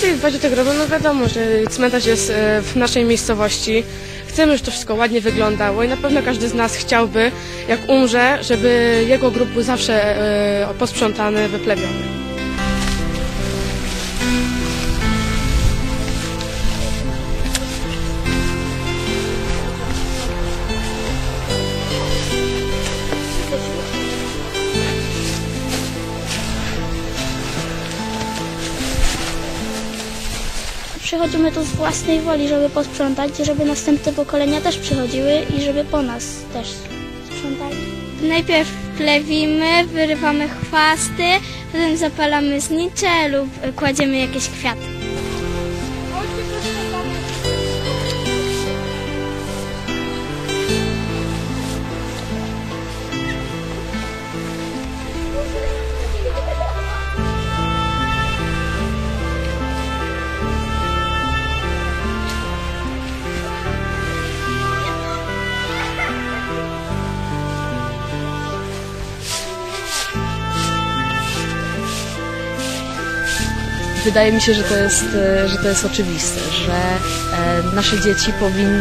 Najlepiej dbać o te groby, no wiadomo, że cmentarz jest w naszej miejscowości. Chcemy, żeby to wszystko ładnie wyglądało i na pewno każdy z nas chciałby, jak umrze, żeby jego grób był zawsze posprzątany, wyplewiony. Przychodzimy tu z własnej woli, żeby posprzątać, żeby następne pokolenia też przychodziły i żeby po nas też sprzątali. Najpierw plewimy, wyrywamy chwasty, potem zapalamy znicze lub kładziemy jakieś kwiaty. Wydaje mi się, że to jest oczywiste, że nasze dzieci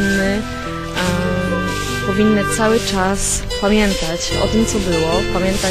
powinny cały czas pamiętać o tym, co było,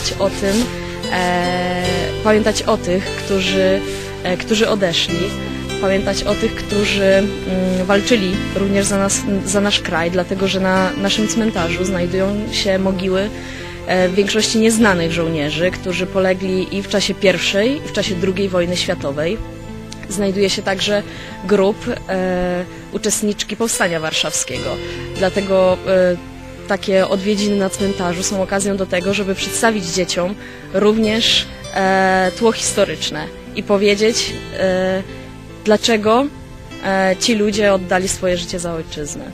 pamiętać o tych, którzy odeszli, pamiętać o tych, którzy walczyli również za nasz kraj, dlatego że na naszym cmentarzu znajdują się mogiły w większości nieznanych żołnierzy, którzy polegli i w czasie I i w czasie II wojny światowej. Znajduje się także grób uczestniczki Powstania Warszawskiego. Dlatego takie odwiedziny na cmentarzu są okazją do tego, żeby przedstawić dzieciom również tło historyczne i powiedzieć, dlaczego ci ludzie oddali swoje życie za ojczyznę.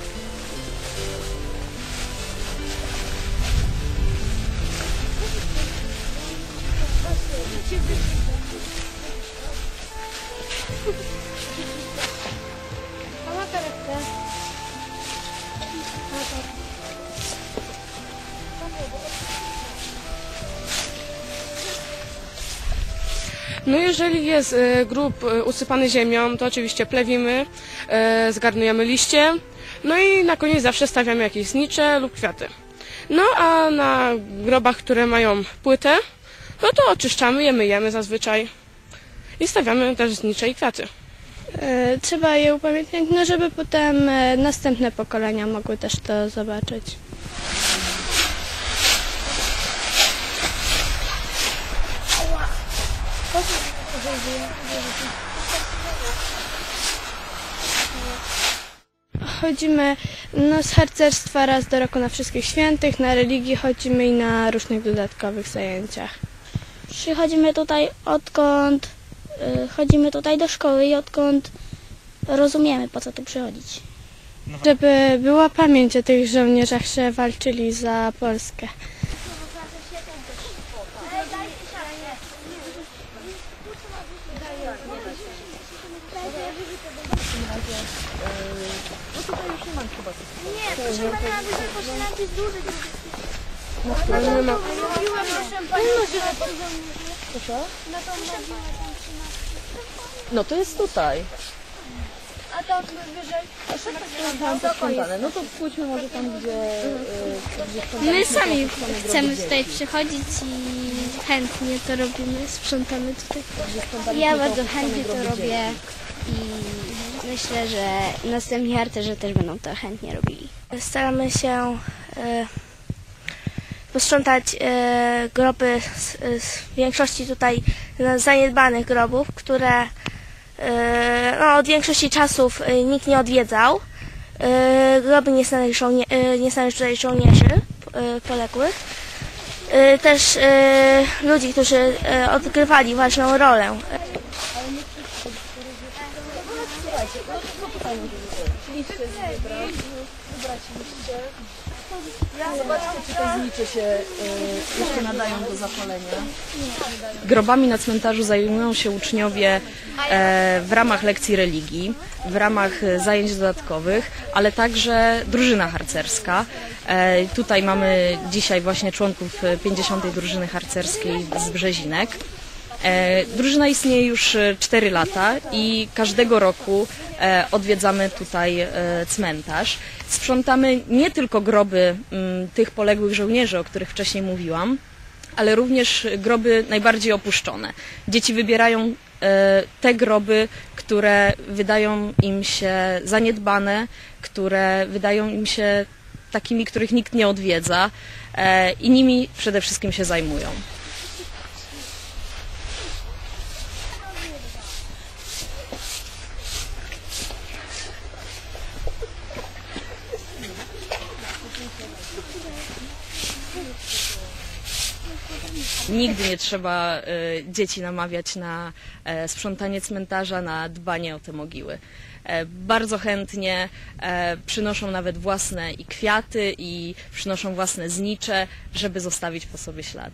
No jeżeli jest grób usypany ziemią, to oczywiście plewimy, zgarnujemy liście, no i na koniec zawsze stawiamy jakieś znicze lub kwiaty. No a na grobach, które mają płytę, no to oczyszczamy, je myjemy zazwyczaj i stawiamy też znicze i kwiaty. Trzeba je upamiętniać, no żeby potem następne pokolenia mogły też to zobaczyć. Chodzimy z harcerstwa raz do roku na Wszystkich Świętych, na religii chodzimy i na różnych dodatkowych zajęciach. Przychodzimy tutaj chodzimy tutaj do szkoły i odkąd rozumiemy, po co tu przychodzić. Żeby była pamięć o tych żołnierzach, że walczyli za Polskę. Nie, proszę pana, byśmy poszli na jakieś duże. Ale nie ma. No to jest tutaj. A to wyżej. No to pójdźmy może tam, gdzie My sami chcemy tutaj przychodzić i chętnie to robimy, sprzątamy tutaj. Ja bardzo chętnie to robię i myślę, że następni harcerze też będą to chętnie robili. Staramy się posprzątać groby z większości tutaj zaniedbanych grobów, które od większości czasów nikt nie odwiedzał. Groby nieznanych tutaj żołnierzy poległych. Też ludzi, którzy odgrywali ważną rolę. Zobaczcie, czy te znicze się jeszcze nadają do zapalenia. Grobami na cmentarzu zajmują się uczniowie w ramach lekcji religii, w ramach zajęć dodatkowych, ale także drużyna harcerska. Tutaj mamy dzisiaj właśnie członków 50. drużyny harcerskiej z Brzezinek. Drużyna istnieje już 4 lata i każdego roku odwiedzamy tutaj cmentarz. Sprzątamy nie tylko groby tych poległych żołnierzy, o których wcześniej mówiłam, ale również groby najbardziej opuszczone. Dzieci wybierają te groby, które wydają im się zaniedbane, które wydają im się takimi, których nikt nie odwiedza i nimi przede wszystkim się zajmują. Nigdy nie trzeba dzieci namawiać na sprzątanie cmentarza, na dbanie o te mogiły. Bardzo chętnie przynoszą nawet własne i kwiaty, i przynoszą własne znicze, żeby zostawić po sobie ślad.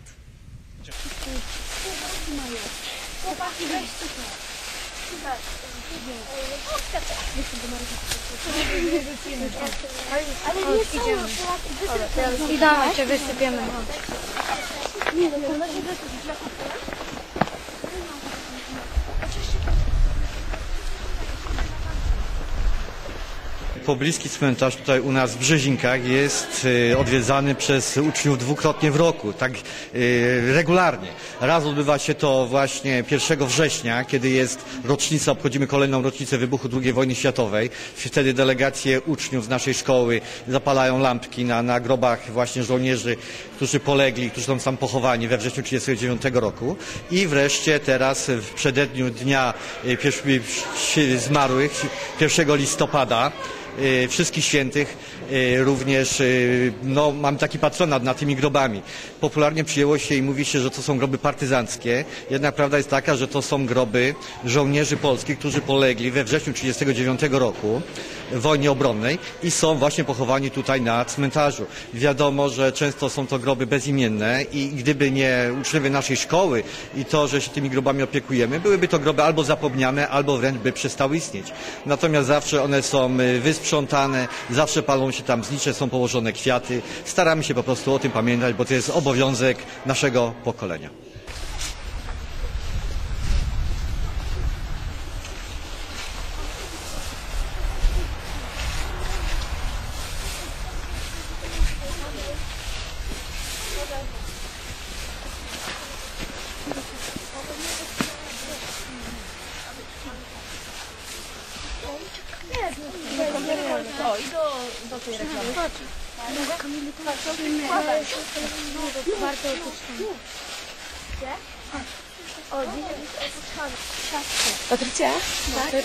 I dawajcie, wysypiemy. Pobliski cmentarz tutaj u nas w Brzezinkach jest odwiedzany przez uczniów dwukrotnie w roku, tak regularnie. Raz odbywa się to właśnie 1 września, kiedy jest rocznica, obchodzimy kolejną rocznicę wybuchu II wojny światowej. Wtedy delegacje uczniów z naszej szkoły zapalają lampki na grobach właśnie żołnierzy, którzy polegli, którzy są tam pochowani we wrześniu 1939 roku. I wreszcie teraz w przededniu Dnia Zmarłych, 1 listopada, Wszystkich Świętych, również mamy taki patronat nad tymi grobami. Popularnie przyjęło się i mówi się, że to są groby partyzanckie, jednak prawda jest taka, że to są groby żołnierzy polskich, którzy polegli we wrześniu 1939 roku w wojnie obronnej i są właśnie pochowani tutaj na cmentarzu. Wiadomo, że często są to groby bezimienne i gdyby nie uczniowie naszej szkoły i to, że się tymi grobami opiekujemy, byłyby to groby albo zapomniane, albo wręcz by przestały istnieć. Natomiast zawsze one są wysprzątane, zawsze palą się tam znicze, są położone kwiaty. Staramy się po prostu o tym pamiętać, bo to jest obowiązek naszego pokolenia. Patrycja? Tak.